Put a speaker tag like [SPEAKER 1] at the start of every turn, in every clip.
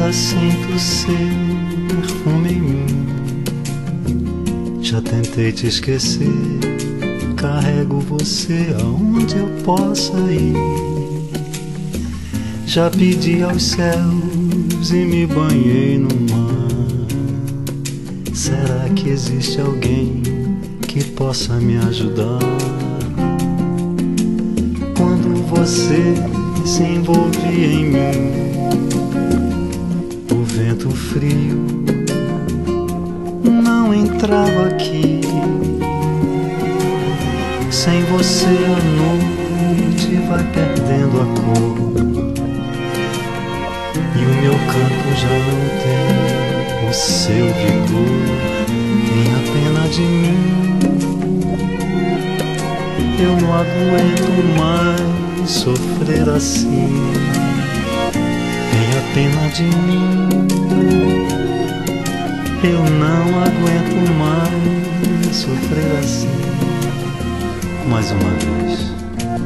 [SPEAKER 1] Ainda sinto seu perfume em mim. Já tentei te esquecer, carrego você aonde eu possa ir. Já pedi aos céus e me banhei no mar. Será que existe alguém que possa me ajudar? Quando você se envolvia em mim, o vento frio não entrava aqui. Sem você a noite vai perdendo a cor, e o meu canto já não tem o seu vigor. Tenha pena de mim, eu não aguento mais sofrer assim. Tenha pena de mim, eu não aguento mais sofrer assim. Mais uma vez.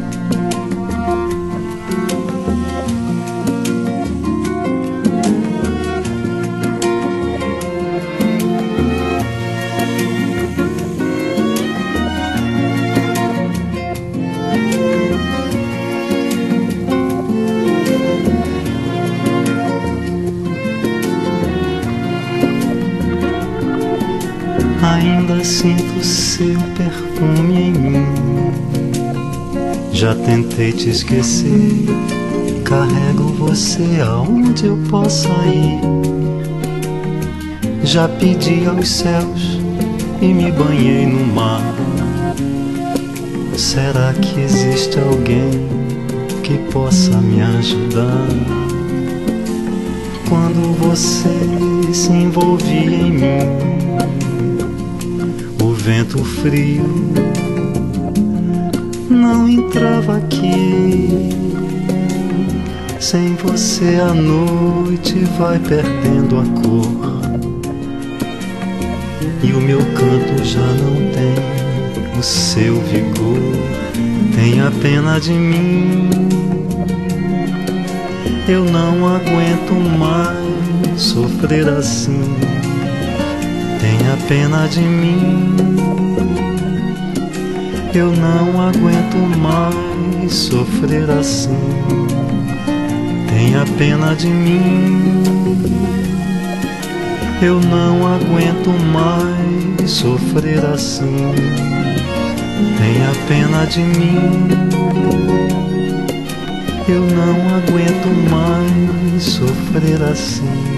[SPEAKER 1] Ainda sinto seu perfume em mim. Já tentei te esquecer, carrego você aonde eu possa ir. Já pedi aos céus e me banhei no mar. Será que existe alguém que possa me ajudar? Quando você se envolvia em mim, o vento frio não entrava aqui. Sem você a noite vai perdendo a cor, e o meu canto já não tem o seu vigor. Tenha pena de mim, eu não aguento mais sofrer assim. Tenha pena de mim, eu não aguento mais sofrer assim. Tenha pena de mim, eu não aguento mais sofrer assim. Tenha pena de mim, eu não aguento mais sofrer assim.